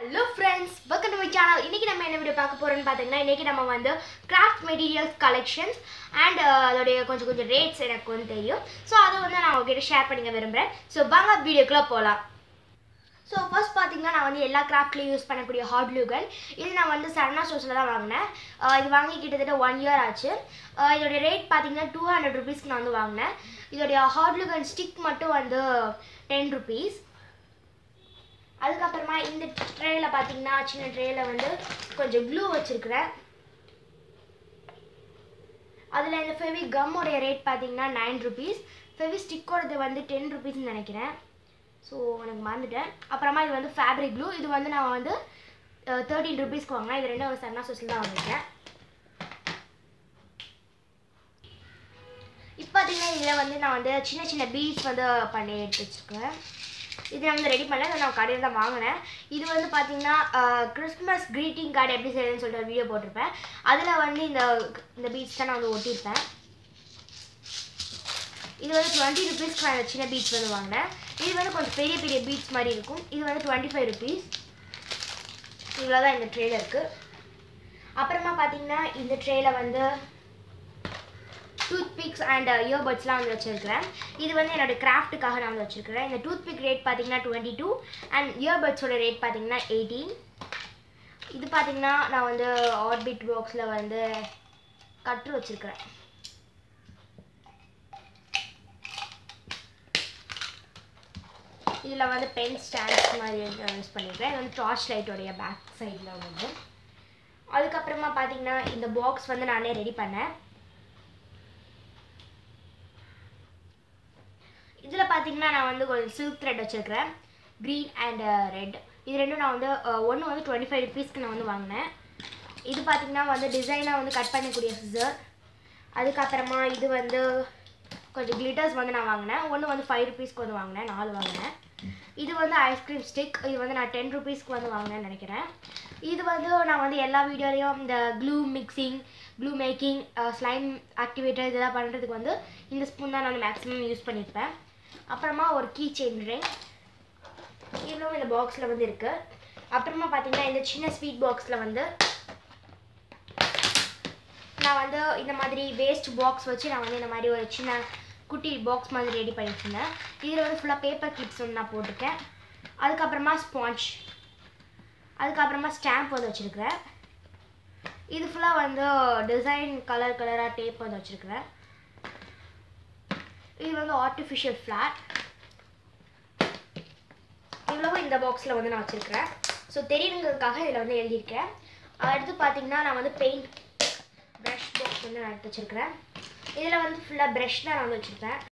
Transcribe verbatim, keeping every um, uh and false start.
Hello friends, welcome to my channel. இன்னைக்கு நம்ம என்ன வீடியோ பார்க்க போறோம்னு பாத்தீங்கன்னா இன்னைக்கு நம்ம வந்து craft materials collections and அதோட கொஞ்சம் கொஞ்சம் ரேட்ஸ் எனக்கு வந்து தெரியும். சோ அத வந்து நான் உங்ககிட்ட ஷேர் பண்ணிக்க விரும்புறேன். சோ வாங்க வீடியோக்குள்ள போலாம். சோ ஃபர்ஸ்ட் பாத்தீங்கன்னா நான் வந்து எல்லா கிராஃப்ட்லயும் யூஸ் பண்ணக்கூடிய ஹாட் glue gun. இது நான் வந்து சரவணா ஸ்டோர்ஸ்ல தான் வாங்குனேன். இது வாங்கி கிட்டத்தட்ட one year ஆச்சு. இதோட ரேட் பாத்தீங்கன்னா two hundred rupees நான் வந்து வாங்குனேன். இதோட ஹாட் glue gun stick மட்டும் வந்து ten rupees. அதுக்கு அப்புறமா இந்த ட்ரேல பாத்தீங்கன்னா சின்ன ட்ரேல வந்து கொஞ்சம் glue வச்சிருக்கேன். அதுல இந்த ஃபெவி கம் ஓட ரேட் பாத்தீங்கன்னா nine rupees. ஃபெவி ஸ்டிக் ஓடது வந்து ten rupees ன்னு நினைக்கிறேன். சோ எனக்கு மறந்துட்டேன். அப்புறமா இது வந்து ஃபேப்ரிக் glue. இது வந்து நான் வந்து thirteen rupees க்கு வாங்குனேன். இது ரெண்டும் ஒரு சரவணா ஸ்டோர்ஸ்ல தான் வாங்குனேன். இப்போ பாத்தீங்கன்னா இதுல வந்து நான் வந்து சின்ன சின்ன பீட்ஸ் வந்து பண்ணி எடுத்து வச்சிருக்கேன். இது நான் வந்து ரெடி பண்ணல, நான் கடையில் தான் வாங்கினேன். இது வந்து பார்த்தீங்கன்னா கிறிஸ்மஸ் க்ரீட்டிங் கார்டு எப்படி செய்யணும்னு சொல்லிட்டு ஒரு வீடியோ போட்டிருப்பேன். அதில் வந்து இந்த இந்த பீட்ஸ் தான் நான் வந்து ஒட்டியிருப்பேன். இது வந்து டுவெண்ட்டி ருபீஸ்க்கு நான் சின்ன பீட்ஸ் வந்து வாங்கினேன். இது வந்து கொஞ்சம் பெரிய பெரிய பீட்ஸ் மாதிரி இருக்கும். இது வந்து டுவெண்ட்டி ஃபைவ் ருபீஸ். இவ்வளோ தான் இந்த ட்ரேல இருக்குது. அப்புறமா பார்த்தீங்கன்னா இந்த ட்ரேல வந்து டூத்பிக்ஸ் அண்ட் இயர்பட்ஸ்லாம் வந்து வச்சுருக்கிறேன். இது வந்து என்னோடய கிராஃப்ட்டுக்காக நான் வந்து வச்சுருக்கிறேன். இந்த டூத்பிக் ரேட் பார்த்தீங்கன்னா டுவெண்ட்டி டூ அண்ட் இயர்பட்ஸோட ரேட் பார்த்தீங்கன்னா எயிட்டீன். இது பார்த்தீங்கன்னா நான் வந்து ஆர்பிட் பாக்ஸில் வந்து கட்டு வச்சுருக்கிறேன். இதில் வந்து பென் ஸ்டாண்ட்ஸ் மாதிரி யூஸ் பண்ணியிருக்கேன். இது வந்து டார்ச் லைட்டோடைய பேக் சைடில் வந்து. அதுக்கப்புறமா பார்த்தீங்கன்னா இந்த பாக்ஸ் வந்து நானே ரெடி பண்ணேன். இதில் பார்த்தீங்கன்னா நான் வந்து கொஞ்சம் சில்க் த்ரெட் வச்சுருக்கிறேன், க்ரீன் அண்ட் ரெட். இது ரெண்டும் நான் வந்து ஒன்று வந்து டுவெண்ட்டி ஃபைவ் ருபீஸ்க்கு நான் வந்து வாங்கினேன். இது பார்த்தீங்கன்னா வந்து டிசைனாக வந்து கட் பண்ணக்கூடிய சிசர். அதுக்கப்புறமா இது வந்து கொஞ்சம் கிளிட்டர்ஸ் வந்து நான் வாங்கினேன். ஒன்று வந்து ஃபைவ் ருபீஸ்க்கு வந்து வாங்கினேன், நாலு வாங்கினேன். இது வந்து ஐஸ்கிரீம் ஸ்டிக். இது வந்து நான் டென் ருபீஸ்க்கு வந்து வாங்கினேன்னு நினைக்கிறேன். இது வந்து நான் வந்து எல்லா வீடியோலையும் இந்த glue mixing, glue making, slime activator இதெல்லாம் பண்ணுறதுக்கு வந்து இந்த ஸ்பூன் தான் நான் வந்து மேக்ஸிமம் யூஸ் பண்ணியிருப்பேன். அப்புறமா ஒரு கீ செயின் ரிங், இவ்வளோ இந்த பாக்ஸில் வந்து இருக்குது. அப்புறமா பார்த்தீங்கன்னா இந்த சின்ன ஸ்வீட் பாக்ஸில் வந்து நான் வந்து இந்த மாதிரி வேஸ்ட் பாக்ஸ் வச்சு நான் வந்து இந்த மாதிரி ஒரு சின்ன குட்டி பாக்ஸ் மாதிரி ரெடி பண்ணியிருந்தேன். இதில் வந்து ஃபுல்லாக பேப்பர் கிளிப்ஸ் வந்து நான் போட்டிருக்கேன். அதுக்கப்புறமா ஸ்பாஞ்ச், அதுக்கப்புறமா ஸ்டாம்ப் வந்து வச்சுருக்கிறேன். இது ஃபுல்லாக வந்து டிசைன் கலர் கலராக டேப் வந்து வச்சுருக்கிறேன். இது வந்து ஆர்டிஃபிஷியல் ஃப்ளாட். இவ்வளவு இந்த பாக்ஸில் வந்து நான் வச்சுருக்கிறேன். ஸோ தெரியுங்கிறதுக்காக இதில் வந்து எழுதியிருக்கேன். அடுத்து பார்த்தீங்கன்னா நான் வந்து பெயிண்ட் ப்ரஷ் பாக்ஸ் வந்து நான் எடுத்து வச்சுருக்கிறேன். இதில் வந்து ஃபுல்லாக ப்ரஷ் தான் நான் வந்து வச்சுருப்பேன்.